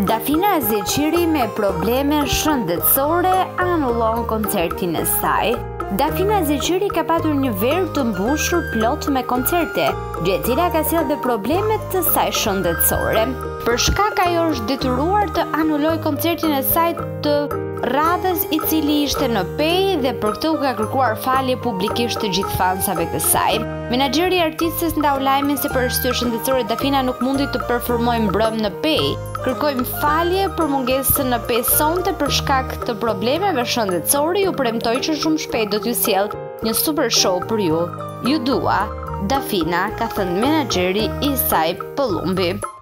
Dafina Zeqiri me probleme shëndetësore anullon koncertin e saj. Dafina Zeqiri ka patur një verë të mbushur plot me koncerte, gjë e cila ka sjellë dhe problemet të saj shëndetësore. Për shkak ajo është detyruar të anulloj koncertin e saj të radhës i cili ishte në Pej dhe për këtë u ka kërkuar falje publikisht të gjithë fansave të saj. Menaxheri i artistes ndau lajmin se për arsye shëndetësore Dafina nuk mundi të performojë mbrëm në Pej. Kërkojmë falje për mungesën në Pej sonte për shkak të problemeve shëndetësore. Ju premtoj që shumë shpejt do t'ju sjell një super show për ju. Ju dua, Dafina, ka thënë menaxheri i saj Pëllumbi.